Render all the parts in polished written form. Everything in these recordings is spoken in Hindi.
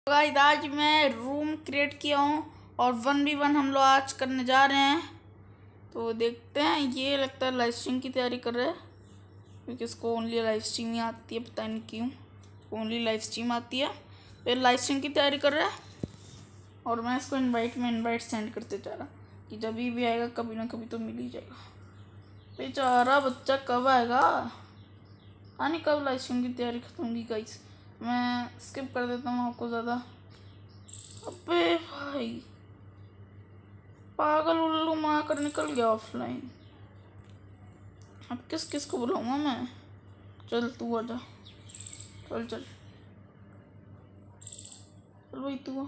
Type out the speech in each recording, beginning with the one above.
गाइस आज मैं रूम क्रिएट किया हूँ और 1v1 हम लोग आज करने जा रहे हैं। तो देखते हैं। ये लगता है लाइव स्ट्रीम की तैयारी कर रहे हैं क्योंकि इसको ओनली लाइव स्ट्रीम ही आती है, पता नहीं क्यों ओनली लाइव स्ट्रीम आती है। तो लाइव स्ट्रीम की तैयारी कर रहा है और मैं इसको इनवाइट सेंड करते जा रहा कि जब भी आएगा कभी ना कभी तो मिल ही जाएगा। बेचारा बच्चा कब आएगा, आने कब लाइव स्ट्रीम की तैयारी खत्म होगी। गाइस मैं स्किप कर देता हूँ आपको ज़्यादा। अबे भाई पागल उल्लू मार कर निकल गया ऑफलाइन। अब किस किस को बुलाऊंगा मैं। चल तू आजा, चल चल चल भाई तू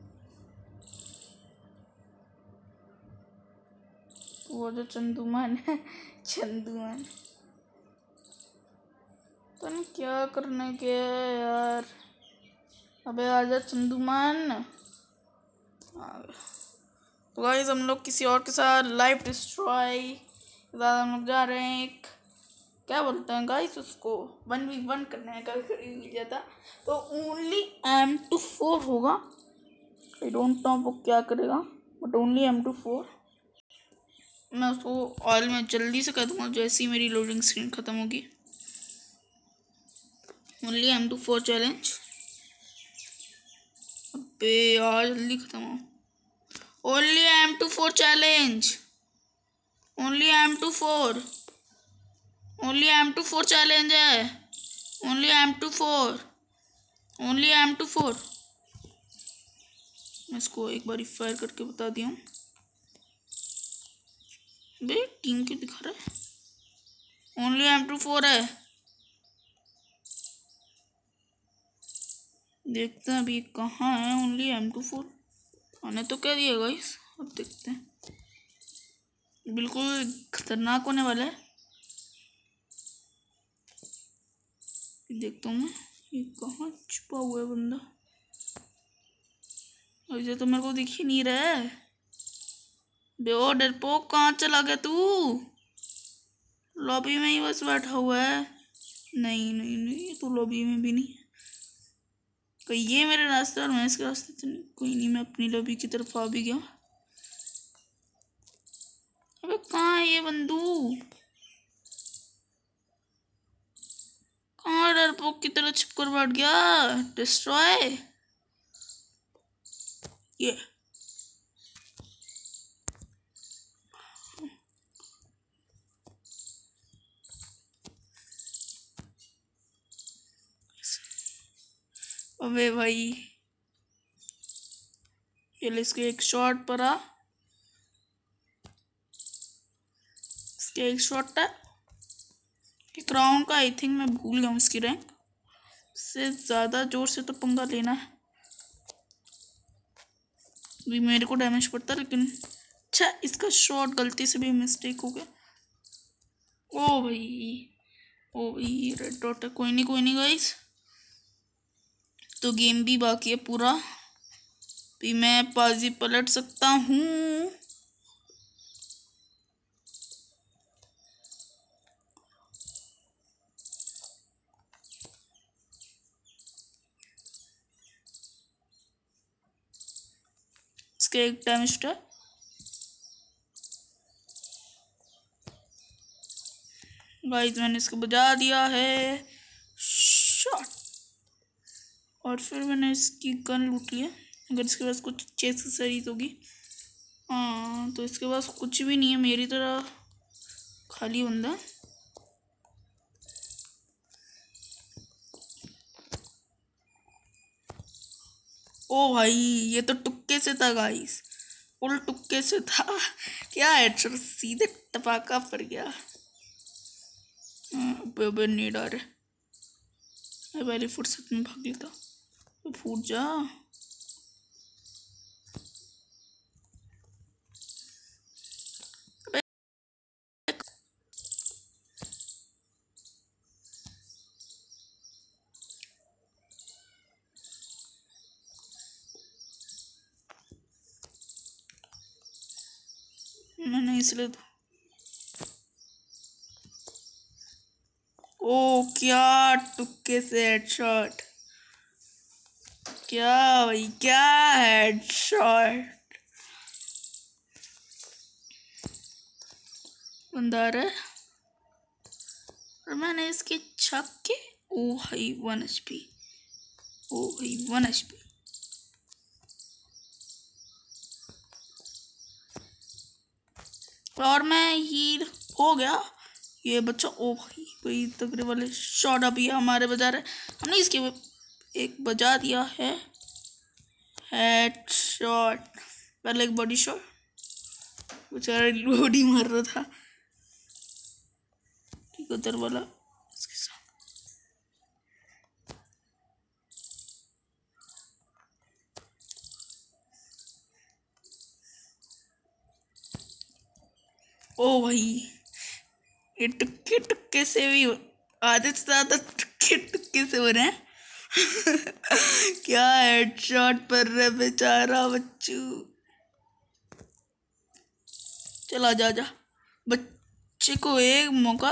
आजा। चंदूमान चंदूमान तो नहीं क्या करने के यार। अबे आजा चंदूमान। तो गाइस हम लोग किसी और के साथ लाइव डिस्ट्रॉय ज़्यादा हम लोग जा रहे हैं। एक क्या बोलते हैं गाइस उसको 1v1 करने का मिल जाता तो ओनली M24 होगा। आई डोंट नो वो क्या करेगा बट ओनली M24। मैं उसको ऑयल में जल्दी से कर दूँगा जैसे ही मेरी लोडिंग स्क्रीन ख़त्म होगी। Only M24 challenge. अबे यार जल्दी ख़त्म हो। Only M24 challenge, only M24, only M24 challenge है। Only M24, only M24। मैं इसको एक बार फायर करके बता दिया हूँ। बे टीम क्यों दिखा रहा है। ओनली M24 है। देखते हैं अभी कहाँ है ओनली M24। आने तो क्या दिया गाइस, अब देखते हैं। बिल्कुल खतरनाक होने वाला है। देखता हूँ मैं ये कहाँ छुपा हुआ है बंदा। ये तो मेरे को दिख ही नहीं रहा है। बेओ डरपोक कहाँ चला गया तू। लॉबी में ही बस बैठा हुआ है। नहीं नहीं नहीं तो लॉबी में भी नहीं है। कहीं ये मेरे रास्ते और मैं इसके रास्ते तो नहीं। कोई नहीं, मैं अपनी लॉबी की तरफ आ भी गया। अबे कहाँ है ये बंदूक। कहाँ डरपोक की तरह छिप कर बैठ गया। डिस्ट्रॉय ये अबे भाई ये ले इसके एक शॉट पर आ। इसके एक शॉट है एक राउंड का। आई थिंक मैं भूल गया हूँ इसकी रैंक। से ज़्यादा जोर से तो पंगा लेना है। भी मेरे को डैमेज पड़ता लेकिन अच्छा इसका शॉट गलती से भी मिस्टेक हो गया। ओ भाई रेड डॉट है। कोई नहीं गाइस। तो गेम भी बाकी है पूरा। भी मैं बाजी पलट सकता हूँ। इसके एक डैमेज है। गाइस मैंने इसको बजा दिया है शॉट और फिर मैंने इसकी गन लूट लिया। अगर इसके पास कुछ अच्छी एक्सेसरीज होगी। हाँ तो इसके पास कुछ भी नहीं है, मेरी तरह खाली बंदा। ओ भाई ये तो टुक्के से था गाइस, फुल टुक्के से था। क्या है सीधे टपाका पड़ गया। अबे नहीं डर पहले फुर्सत में भाग लेता। फूट जा। मैंने इसलिए ओ क्या टुक्के से हेडशॉट। क्या भाई, क्या हेडशॉट। बंदा आ रहा है और मैंने इसके छक्के। ओ भाई 1 HP। ओ भाई 1 HP। और मैं हील हो गया। ये बच्चा, ओ भाई भाई तगड़े वाले शॉट अभी हमारे बजा रहे। हमने इसके एक बजा दिया है हेडशॉट। पहले एक बॉडी शॉट, बेचारा बॉडी मार रहा था। ठीक उधर वाला इसके साथ। ओ भाई ये टुक्के टुक्के से भी आधे से ज्यादा टुक्के टुक्के से हो रहे हैं। क्या हेडशॉट पर रहे बेचारा बच्चू। चला जा जा बच्चे को एक मौका।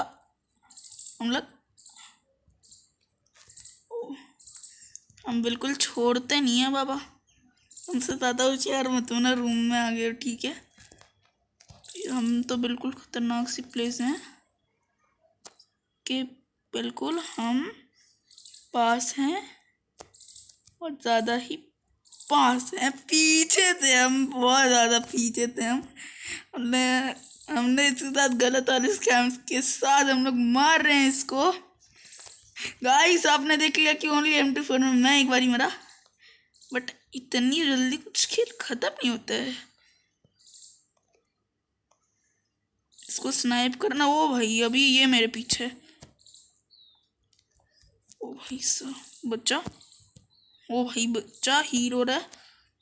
हम बिल्कुल छोड़ते नहीं है बाबा। हमसे ज़्यादा होशियार मत होना, रूम में आ गए ठीक है। हम तो बिल्कुल खतरनाक सी प्लेस हैं कि बिल्कुल हम पास हैं और ज़्यादा ही पास हैं। पीछे थे हम, बहुत ज़्यादा पीछे थे हम। हमने हमने इसके साथ गलत वाले स्कैम्स के साथ हम लोग मार रहे हैं इसको। गाइस आपने देख लिया कि ओनली M24 में मैं एक बार ही मरा, बट इतनी जल्दी कुछ खेल खत्म नहीं होता है। इसको स्नाइप करना। ओ भाई अभी ये मेरे पीछे। ओ भाई सा बच्चा, ओ भाई बच्चा हील हो रहा है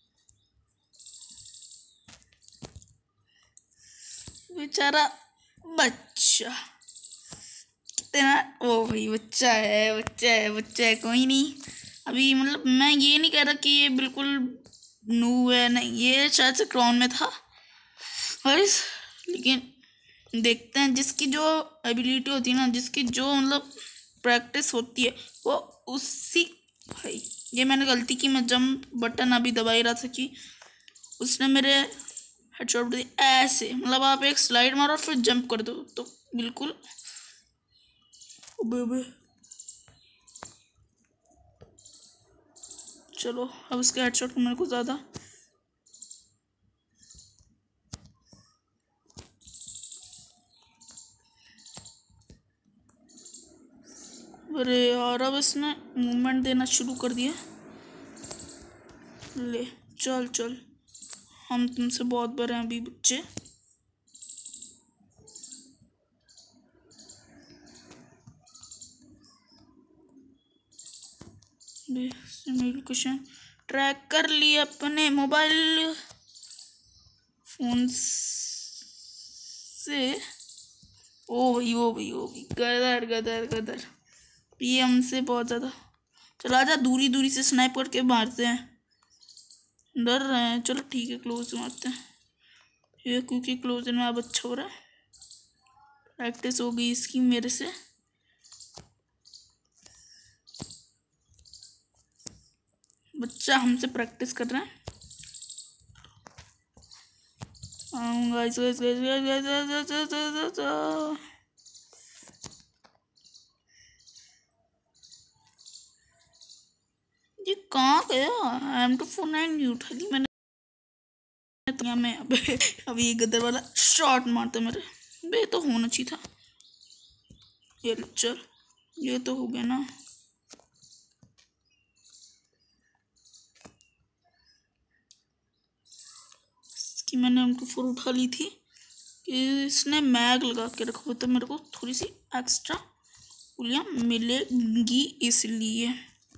बेचारा बच्चा। कितना, ओ भाई बच्चा है, बच्चा है कोई नहीं। अभी मतलब मैं ये नहीं कह रहा कि ये बिल्कुल नू है, नहीं ये शायद से क्राउन में था गाइस। लेकिन देखते हैं जिसकी जो एबिलिटी होती है ना, जिसकी जो मतलब प्रैक्टिस होती है वो उसी। भाई ये मैंने गलती की, मैं जंप बटन अभी दबा ही रहा था कि उसने मेरे हेडशॉट दी ऐसे। मतलब आप एक स्लाइड मारो फिर जंप कर दो तो बिल्कुल। अबे चलो अब उसके हेडशॉट को मेरे को ज़्यादा। अरे यार अब इसने मूवमेंट देना शुरू कर दिया। ले चल चल, हम तुमसे बहुत बड़े हैं अभी बच्चे। लोकेशन ट्रैक कर लिए अपने मोबाइल फोन से। ओ भाई गदर गदर गदर। ये हमसे बहुत ज़्यादा। चला जा, दूरी दूरी से स्नाइप करके मारते हैं। डर रहे हैं, चलो ठीक है क्लोज मारते हैं ये, क्योंकि क्लोज में अब अच्छा हो रहा है। प्रैक्टिस हो गई इसकी मेरे से। बच्चा हमसे प्रैक्टिस कर रहा है। Guys guys guys guys guys. ये कहाँ गया? M249 नहीं उठा ली मैंने। मैं अभी ये गदर वाला शॉट मारता मेरे बे, तो होना चाहिए था। ये चल, ये तो हो गया ना। कि मैंने M24 उठा ली थी कि इसने मैग लगा के रखा हुआ, तो मेरे को थोड़ी सी एक्स्ट्रा गोलियां मिलेंगी इसलिए।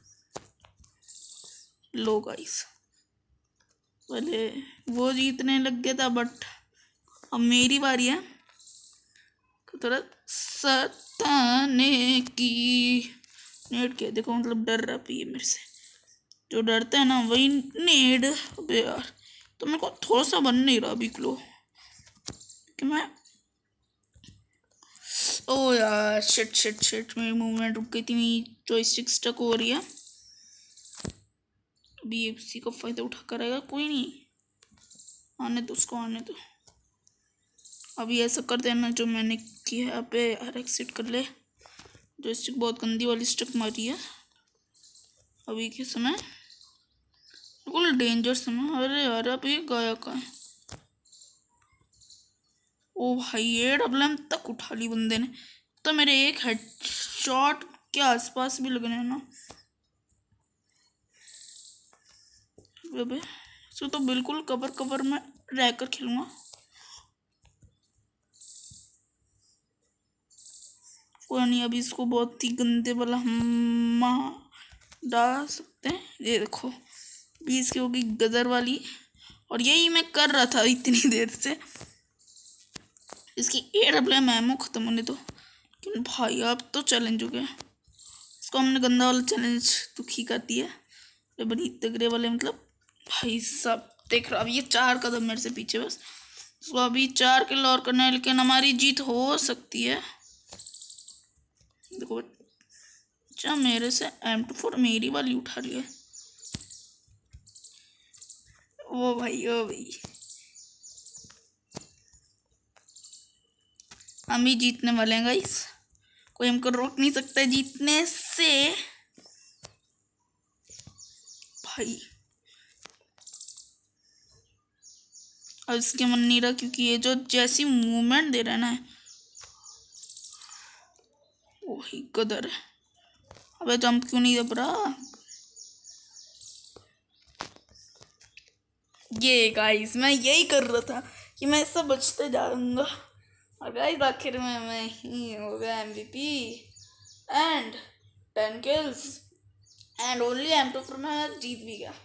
लो गाइस, पहले वो जीतने लग गया था, बट अब मेरी बारी है थोड़ा सताने की। नेड क्या देखो, मतलब डर रहा है मेरे से। जो डरते हैं ना वही नेड। अबे यार तो मेरे को थोड़ा सा बन नहीं रहा अभी क्लो कि मैं। ओ यार शिट शिट शिट, मेरी मूवमेंट रुक गई थी, मेरी जॉयस्टिक स्टक हो रही है। अभी ये उसी का फायदा उठा कर आएगा, कोई नहीं, आने तो उसको, आने तो। अभी ऐसा कर देना जो मैंने किया, यहाँ पे हर एक्सिट कर ले। जो स्टिक बहुत गंदी वाली स्टिक मारी है अभी के समय, बिल्कुल डेंजर समय। अरे यार अब ये गया कहाँ है? ओ भाई ये डबल एम तक उठा ली बंदे ने, तो मेरे एक हेड शॉट के आसपास भी लगने हैं ना। अबे इसको तो बिल्कुल कवर कवर में रहकर खेलूंगा। कोई नहीं, अभी इसको बहुत ही गंदे वाला हम डाल सकते हैं। ये देखो 20 की होगी गदर वाली, और यही मैं कर रहा था इतनी देर से। इसकी AWM एमओ खत्म होने दो। लेकिन भाई अब तो चैलेंज हो गया, इसको हमने गंदा वाला चैलेंज दुखी कर दिया। ये बड़ी तगड़े वाले मतलब भाई सब देख रहा। अब ये 4 कदम मेरे से पीछे, बस इसको अभी 4 किल और करना है, लेकिन हमारी जीत हो सकती है। देखो अच्छा मेरे से M24 मेरी वाली उठा लिया। ओ भाई ओ भाई, हम ही जीतने वाले हैं गाइस, कोई हमको रोक नहीं सकता जीतने से। भाई अब इसके मन नहीं रहा, क्योंकि ये जो जैसी मूवमेंट दे रहा है ना, वही कदर है। अबे जंप क्यों नहीं दब रहा? ये गाइस मैं यही कर रहा था कि मैं इससे बचते जाऊंगा, और गाइस आखिर में मैं ही हो गया MVP and 10 kills and only M24 में मैं जीत भी गया।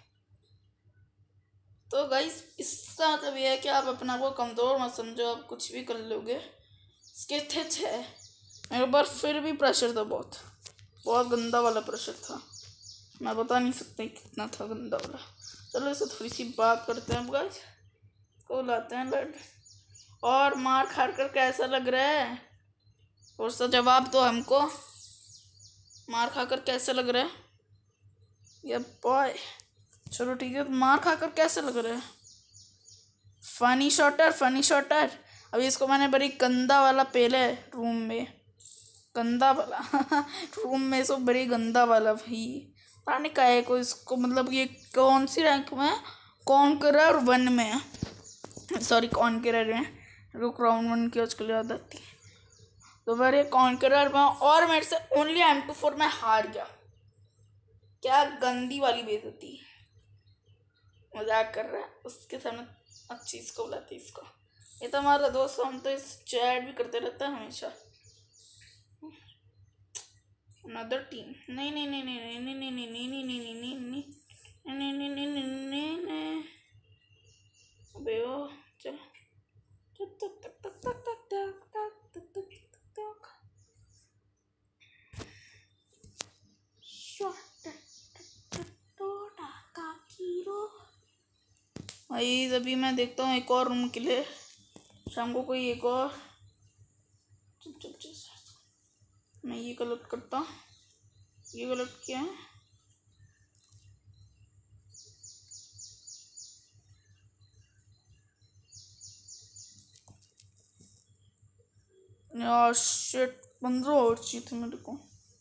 तो गाइस इसका मतलब ये है कि आप अपना को कमज़ोर मत समझो, आप कुछ भी कर लोगे। इसके थे मेरे ऊपर फिर भी प्रेशर था, बहुत बहुत गंदा वाला प्रेशर था, मैं बता नहीं सकता कितना था गंदा वाला। चलो इसे थोड़ी सी बात करते हैं गाइस, को लाते हैं लड़। और मार खार कर कैसा लग रहा है? और सा जवाब दो हमको, मार खाकर कैसा लग रहा है? ये बॉय चलो ठीक है, मार खाकर कैसा लग रहा है? Funny shotter, funny shotter. अभी इसको मैंने बड़ी गंदा वाला पहले रूम में, गंदा वाला रूम में इसको बड़ी गंदा वाला भाई पानी का है को इसको, मतलब ये कौन सी रैंक में? कॉन्करर 1 में, सॉरी कॉन्करर में, रुक राउंड 1 की आजकल याद आती है। तो मेरे कॉन्करर में, और मेरे से ओनली M24 में हार गया। क्या गंदी वाली बेइज्जती, मजाक कर रहा है उसके सामने अच्छी इसको बुलाती इसको। ये तो हमारा दोस्त, हम तो इस चैट भी करते रहता है हमेशा। अनदर टीम, नहीं नहीं नहीं नहीं नहीं नहीं नहीं नहीं नहीं नहीं नहीं नहीं नहीं नहीं नहीं नहीं नहीं नहीं, अबे ओ चल भाई अभी मैं देखता हूँ एक और रूम के लिए शाम को कोई एक और। चुप चुप चुप, मैं ये गलत करता, ये गलत किया है। यार शिट, 15 और चाहिए थे मेरे को।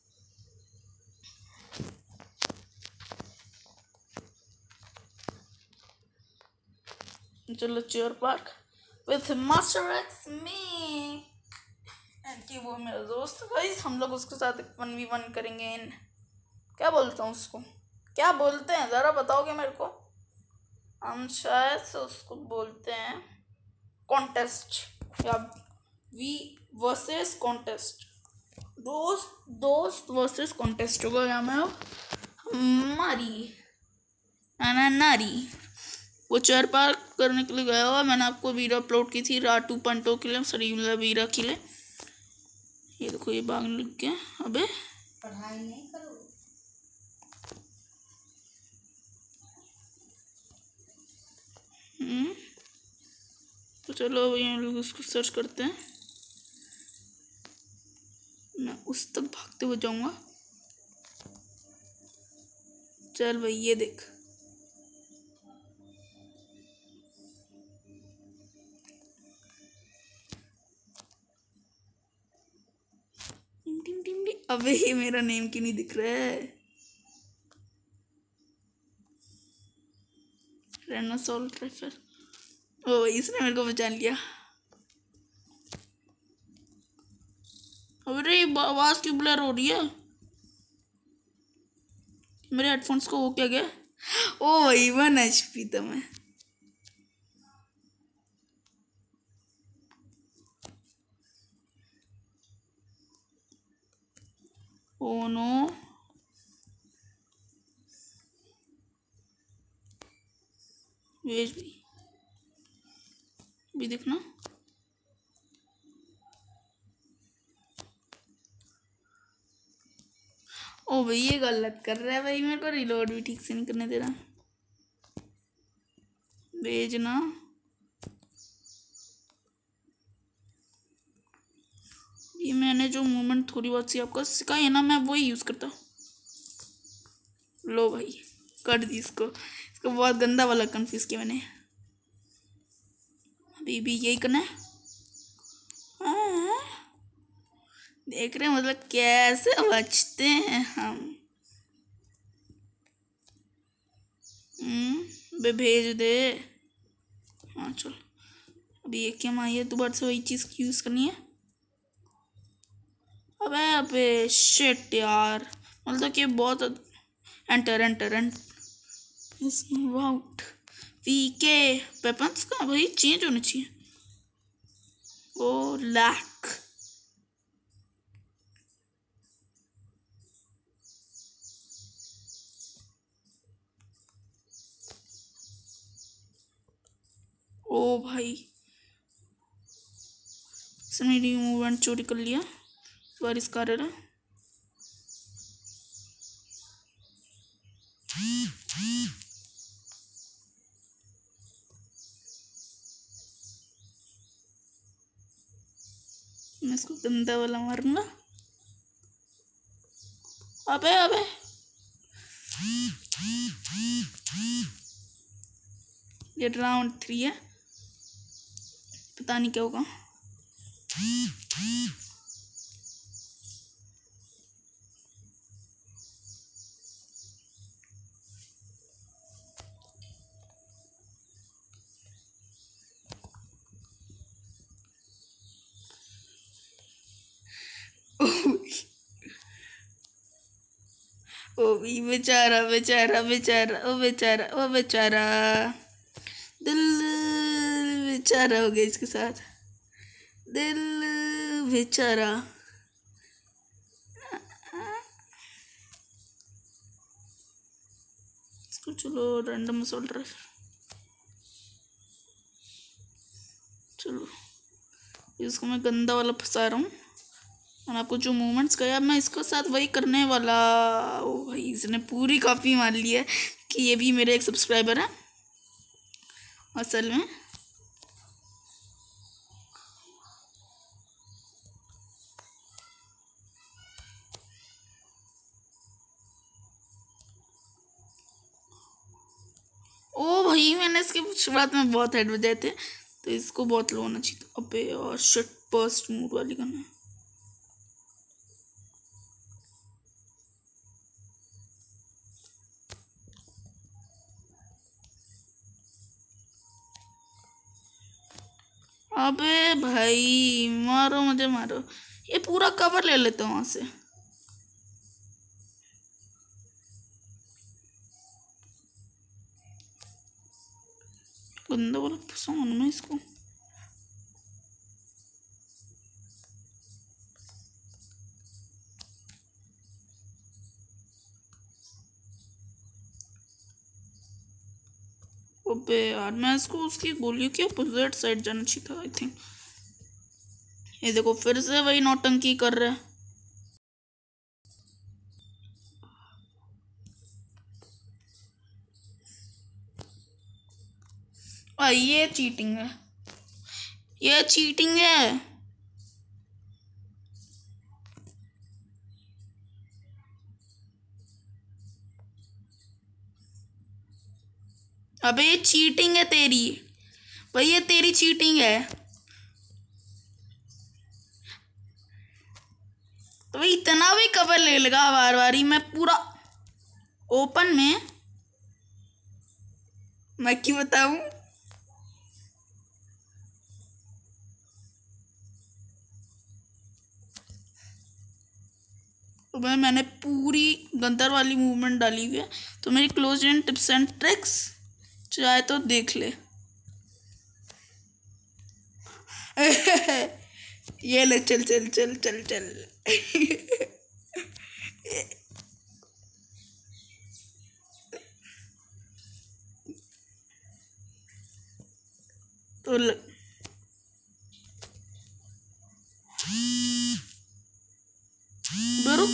चलो chair park with master X me, कि वो मेरा दोस्त भाई, हम लोग उसके साथ 1v1 करेंगे इन, क्या बोलता हूँ उसको, क्या बोलते हैं ज़रा बताओगे मेरे को? हम शायद से उसको बोलते हैं कॉन्टेस्ट, या वी वर्सेस कॉन्टेस्ट, दोस्त वर्सेस कॉन्टेस्ट होगा यहाँ में। हमारी नारी वो चेयर पार्क करने के लिए गया हुआ, मैंने आपको वीडियो अपलोड की थी राटू पंटो के लिए, सरी वीरा के लिए। ये देखो ये बाग लग गया। अबे पढ़ाई नहीं करो। तो चलो अभी हम लोग उसको सर्च करते हैं, मैं उस तक भागते हुए जाऊंगा। चल भाई ये देख, अबे ये मेरा नेम क्यों नहीं दिख रहा है? रेनोसोल ट्रेफर। ओ इसने मेरे को पहचान लिया। अरे आवाज क्यों ब्लर हो रही है? मेरे हेडफोन्स को वो क्या गया? ओ भाई 1 HP तो मैं। ओ नो, वेज भी देखना। ओ भाई ये गलत कर रहा है भाई, मेरे को रिलोड भी ठीक से नहीं करने दे रहा। भेजना। ये मैंने जो मूवमेंट थोड़ी बहुत सी आपको सिखाई है ना, मैं वही यूज़ करता। लो भाई कर दी इसको बहुत गंदा वाला कंफ्यूज किया मैंने। अभी भी यही करना है। हाँ, देख रहे हैं मतलब कैसे बचते हैं हम। बे भेज दे। हाँ चल, अभी ये क्या आई है, दोबारा से वही चीज़ यूज़ करनी है। अबे अबे शिट यार, मतलब कि बहुत enter enter out VK weapons का भाई चेंज होना चाहिए। ओ लैक। ओ भाई इसने मेरी मूवमेंट चोरी कर लिया। बारिश कर रहा। मैं इसको गंदा वाला मारूंगा। अबे अबे ये राउंड 3 है, पता नहीं क्या होगा। ओ भी बेचारा बेचारा बेचारा ओ बेचारा ओ बेचारा, दिल बेचारा हो गया इसके साथ, दिल बेचारा। इसको चलो रैंडम सोल्डर, चलो इसको मैं गंदा वाला फंसा रहा हूँ और आपको जो मूवमेंट्स कहा मैं इसको साथ वही करने वाला। ओ भाई इसने पूरी कॉपी मान ली है कि ये भी मेरे एक सब्सक्राइबर है असल में। ओ भाई मैंने इसके शुरुआत में बहुत हेड बजाए थे, तो इसको बहुत लो होना चाहिए था। अबे और शिट बर्स्ट मूड वाली करना है। अबे भाई मारो मुझे मारो, ये पूरा कवर ले लेता हूँ वहां से। गंदा वाला फंसाऊँ मैं इसको। अबे यार मैं इसको उसकी गोलियों के अपोजिट साइड जाना चाहिए था आई थिंक। ये देखो फिर से वही नौटंकी कर रहा है। ये चीटिंग है, ये चीटिंग है। अबे ये चीटिंग है तेरी भाई, ये तेरी चीटिंग है। तो भाई इतना भी कवर ले लगा बार बारी, मैं पूरा ओपन में, मैं क्यों बताऊं। तो मैंने पूरी गंदर वाली मूवमेंट डाली हुई है, तो मेरी close and tips and tricks चाहे तो देख ले। ये ले, चल चल चल चल चल। तो रुक,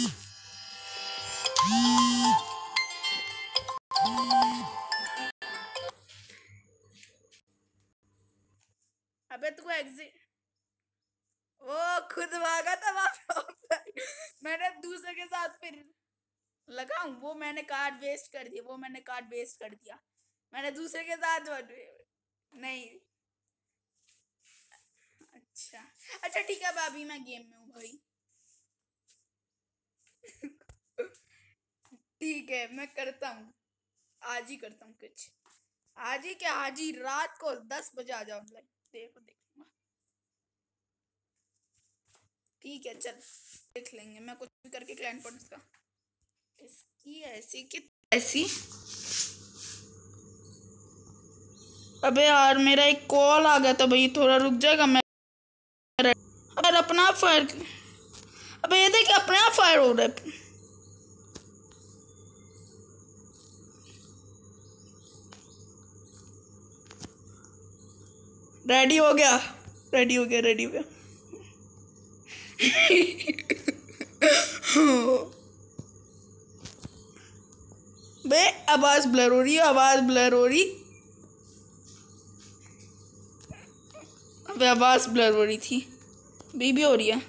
अबे तू एग्जिट, वो खुद भागा था वापस। मैंने दूसरे के साथ फिर लगाऊं, वो मैंने कार्ड वेस्ट कर दिया, मैंने दूसरे के साथ नहीं। अच्छा ठीक है, अभी मैं गेम में हूँ भाई। ठीक है, मैं करता हूँ, आज ही करता हूँ कुछ, आज ही क्या, आज ही रात को 10 बजे आ जाओ, देखूंगा। ठीक है चल, देख लेंगे, मैं कुछ भी करके क्लाइंट पॉइंट्स का इसकी ऐसी कि ऐसी। अबे यार मेरा एक कॉल आ गया था भाई, थोड़ा रुक जाएगा। मैं अगर अपना फायर, अबे ये देख अपने आप फायर हो रहा है। रेडी हो गया। बे आवाज ब्लर हो रही। अबे आवाज ब्लर हो रही थी, भी हो रही है।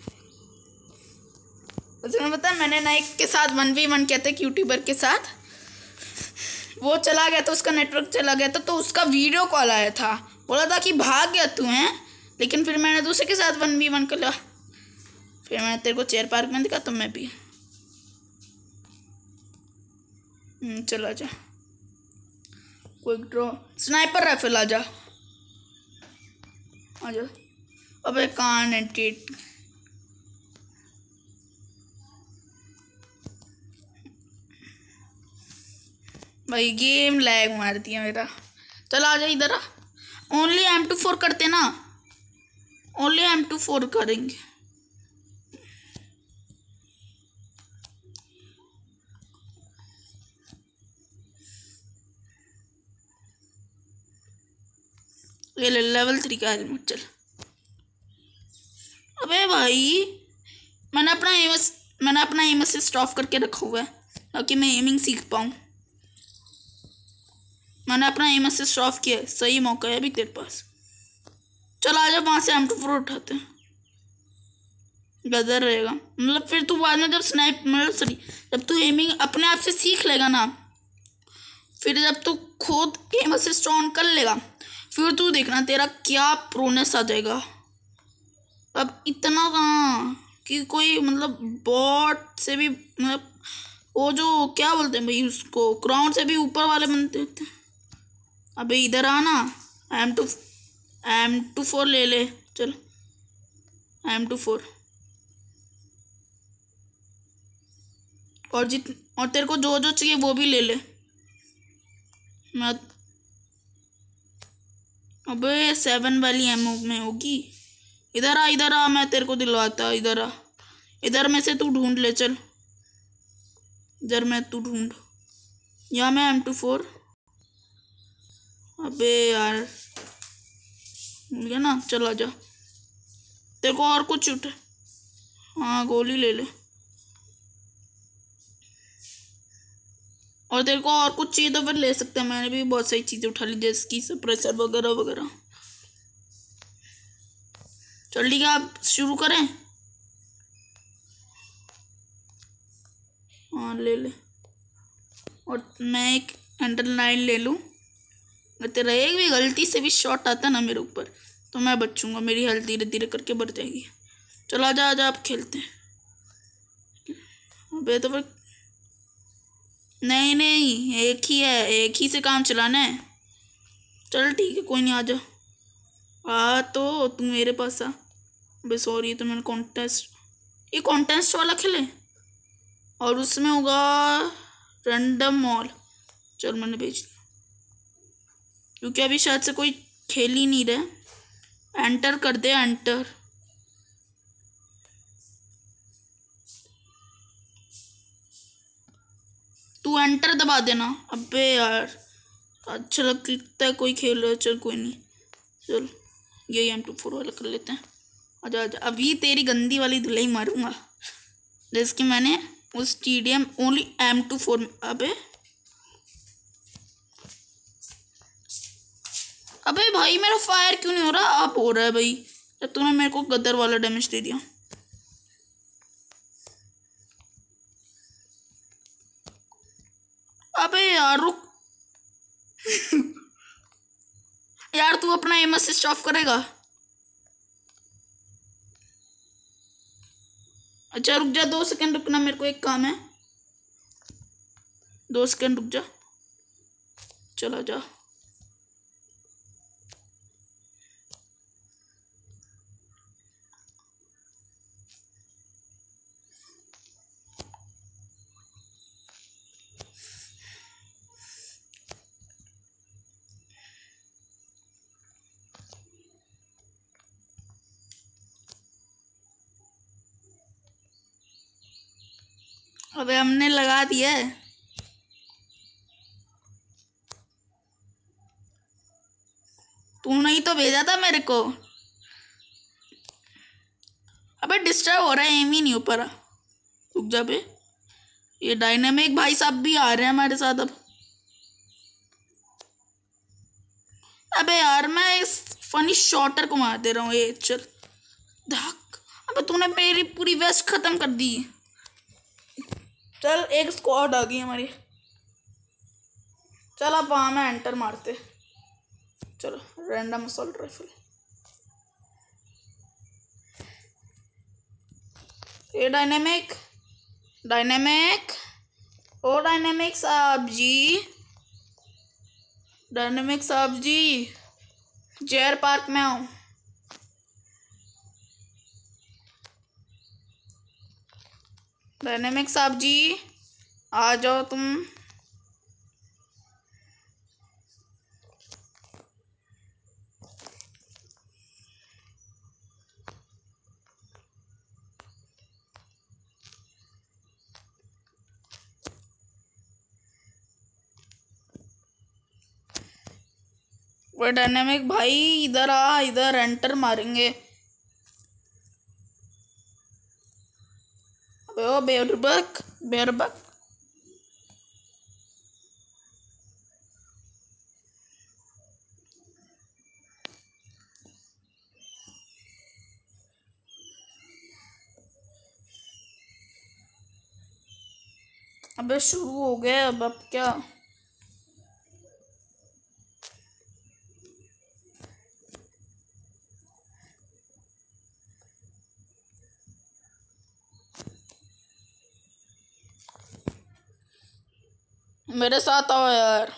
उसने पता मैंने नाइक के साथ 1v1 किया था, यूट्यूबर के साथ। वो चला गया था, उसका नेटवर्क चला गया था, तो उसका वीडियो कॉल आया था, बोला था कि भाग गया तू है। लेकिन फिर मैंने दूसरे के साथ 1v1 कर लिया। फिर मैंने तेरे को चेयर पार्क में दिखा, तो मैं भी चला जा। क्विक ड्रॉ स्नाइपर राइफल, आजा। अबे कान एंटीट, भाई गेम लैग मार दिया मेरा। चल आजा इधर आ। ओनली M24 करते ना, ओनली M24 करेंगे। ये ले लेवल 3 का हेलमेट। चल अबे भाई मैंने अपना एम असिस्ट ऑफ करके रखा हुआ है ताकि मैं एमिंग सीख पाऊँ। मैंने अपना एम असिस्ट ऑफ किया है, सही मौका है अभी तेरे पास। चल आजा, वहाँ से M24 उठाते हैं, गदर रहेगा। मतलब फिर तू बाद में जब जब तू एमिंग अपने आप से सीख लेगा ना, फिर जब तू खुद एम असिस्ट ऑन कर लेगा, फिर तू देखना तेरा क्या प्रोनेस आ जाएगा। अब इतना कहाँ कि कोई मतलब बॉट से भी, मतलब वो जो क्या बोलते हैं भाई उसको, ग्राउंड से भी ऊपर वाले बनते होते हैं। अबे इधर आना, M24 ले ले। चल M24 और तेरे को जो जो चाहिए वो भी ले ले। मैं अबे 7 वाली एमओ में होगी। इधर आ, मैं तेरे को दिलवाता। इधर में से तू ढूंढ ले। चल इधर में तू ढूंढ, यहाँ मैं M24। अबे यार मिल गया ना, चल आजा। तेरे को और कुछ उठे, हाँ गोली ले ले। और तेरे को और कुछ चाहिए तो फिर ले सकते हैं, मैंने भी बहुत सारी चीज़ें उठा ली जैसे कि सप्रेसर वगैरह वगैरह। चल ठीक है, आप शुरू करें। हाँ ले ले, और मैं एक अंडरलाइन ले लूँ। अगर तेरा एक भी गलती से भी शॉट आता ना मेरे ऊपर तो मैं बचूंगा, मेरी हेल्थ धीरे धीरे करके बढ़ जाएगी। चलो आजा आप खेलते हैं। अबे तो फिर नहीं नहीं, एक ही है, एक ही से काम चलाना है। चल ठीक है, कोई नहीं, आ जा। तो तू मेरे पास आ। अबे सॉरी, तो मैंने कॉन्टेस्ट, ये कॉन्टेस्ट वाला खेले और उसमें होगा रैंडम मॉल। चल मैंने भेज दिया, क्योंकि अभी शायद से कोई खेल ही नहीं रहा। एंटर कर दे, एंटर। तू एंटर दबा देना। अबे यार, अच्छा लगता है कोई खेल रहा है। चल कोई नहीं, चल ये M24 वाला कर लेते हैं। आजा आजा, अभी तेरी गंदी वाली धुलाई मारूंगा, जैसे कि मैंने उस TDM ओनली M24। अबे अबे भाई, मेरा फायर क्यों नहीं हो रहा? अब हो रहा है भाई, जब तूने मेरे को गदर वाला डैमेज दे दिया। अबे यार रुक यार, तू अपना एम असिस्ट ऑफ करेगा? अच्छा रुक जा, 2 सेकंड रुकना, मेरे को एक काम है। 2 सेकंड रुक जा, चला जा। अबे हमने लगा दिया है। तूने ही तो भेजा था मेरे को। अबे डिस्टर्ब हो रहा है, एम ही नहीं हो पा रहा। रुक जा बे, ये डायनेमिक भाई साहब भी आ रहे हैं हमारे साथ अब। अबे यार, मैं इस फनी शॉटर को मार दे रहा हूँ। ये चल धक। अबे तूने मेरी पूरी वेस्ट खत्म कर दी। चल एक स्क्वाड आ गई हमारी। चल अब वहां में एंटर मारते। चलो रैंडम असॉल्ट राइफल। ये डायनेमिक डायनेमिक ओ डायनेमिक साहब जी, डायनेमिक साहब जी, जेयर पार्क में आओ। डायनेमिक साहब जी, आ जाओ तुम। वो डायनेमिक भाई इधर आ, इधर एंटर मारेंगे। अबे ओ बेरबक बेरबक। अबे शुरू हो गए अब क्या? मेरे साथ आओ यार।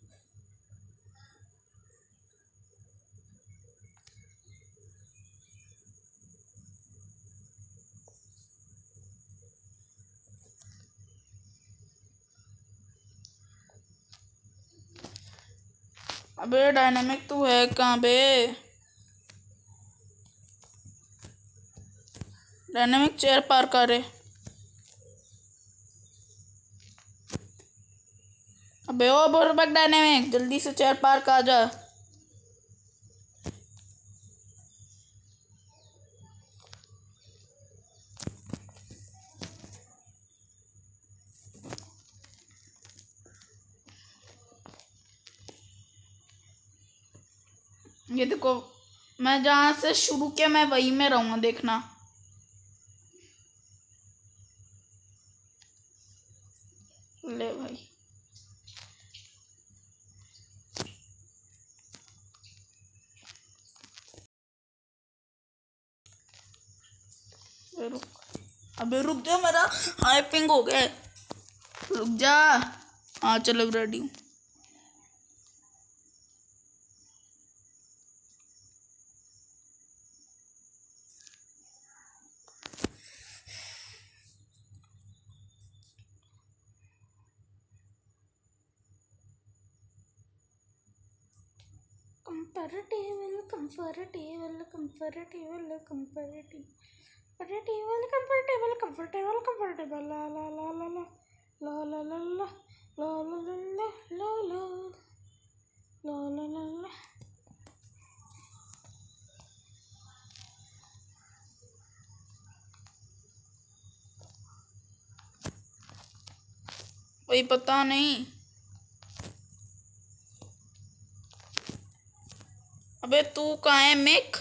अबे डायनेमिक तू है कहाँ बे? डायनेमिक चेयर पार कर रहे। अबे ओ बोरबक डायनेमिक, जल्दी से चेयर पार्क आ जा। ये देखो, मैं जहाँ से शुरू किया मैं वहीं में रहूँगा, देखना। ले भाई, रुक। अबे रुक जा, मेरा हाई पिंग हो गया है। रुक जा। हाँ चलो रेडी हूँ। Comfortable comfortable comfortable comfortable comfortable comfortable comfortable comfortable ला ला ला ला ला ला ला ला ला ला ला ला ला ला ला ला ला। वही पता नहीं। अबे तू कहाँ है मिक?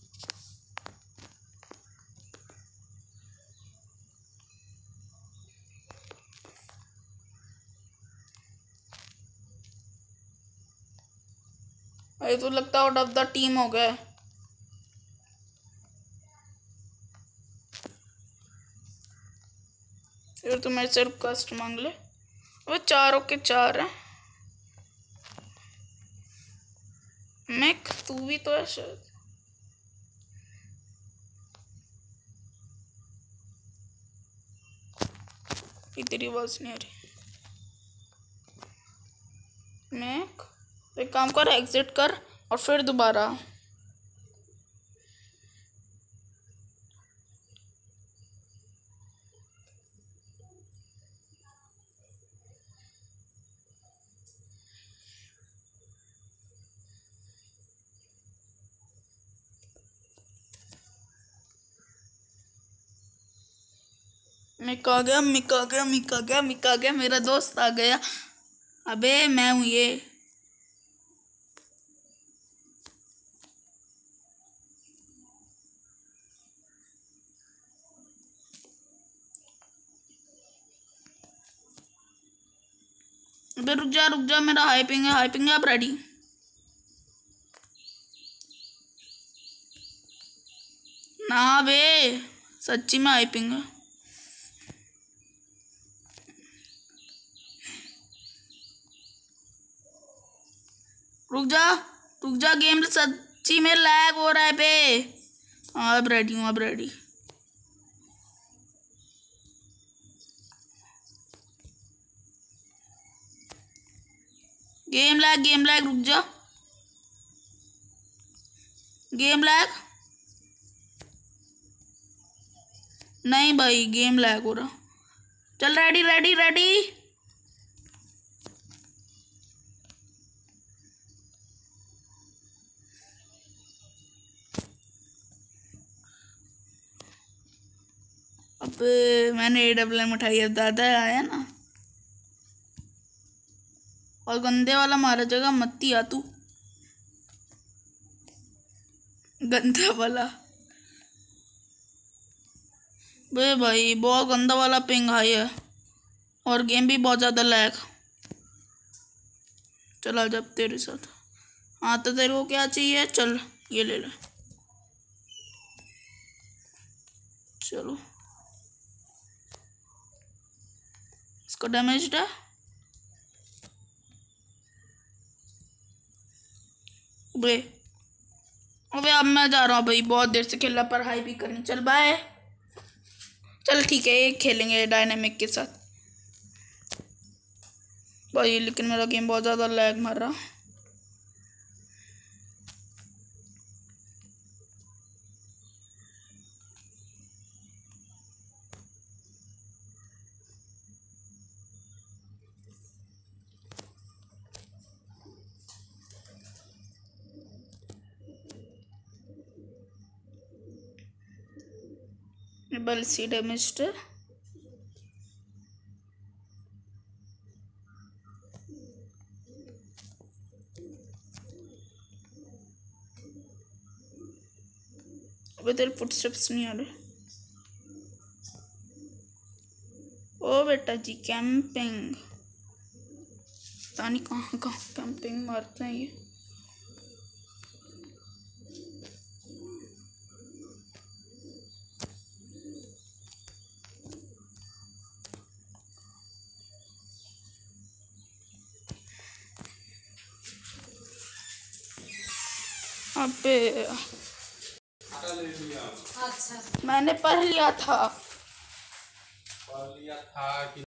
अरे तो लगता है आउट ऑफ द टीम हो गया। फिर तो मेरे से रिक्वेस्ट मांग ले। अबे चारों के चार हैं। मिक तू भी तो है शायद। ये तेरी आवाज नहीं आ रही। मिक तो एक काम कर, एग्जिट कर और फिर दोबारा। मिक आ गया, मिक आ गया, मिक आ गया, मिक आ गया, मेरा दोस्त आ गया। अबे मैं हूँ ये। अबे रुक जा, मेरा हाइपिंग है अब रेडी। ना बे सच्ची में हाइपिंग है। रुक जा, गेम सच्ची में लैग हो रहा है बे। अब रेडी हूँ, अब रेडी। गेम लैग, रुक जा। गेम लैग नहीं भाई, गेम लैग हो रहा। चल रेडी रेडी रेडी। अब मैंने AWM उठाई, अब दादा आया ना। और गंदे वाला मारा जगह मत ही आ तू। गंदा वाला बे भाई, बहुत गंदा वाला पिंग हाई है और गेम भी बहुत ज़्यादा लैग। चला जब तेरे साथ। हाँ तो तेरे को क्या चाहिए? चल ये ले ले। चलो इसको डैमेज है। बे अबे अब मैं जा रहा हूँ भाई, बहुत देर से खेला, पढ़ाई भी करनी। चल बाय। चल ठीक है, एक खेलेंगे डायनामिक के साथ भाई, लेकिन मेरा गेम बहुत ज़्यादा लैग मार रहा। बल सी डैमेज्ड। अबे तेरे फुटस्टेप्स नहीं आ रहे। ओ बेटा जी कैंपिंग, पता नहीं कहाँ कहाँ कैंपिंग मारते हैं ये। पे अच्छा मैंने पढ़ लिया था। पढ़ लिया था कि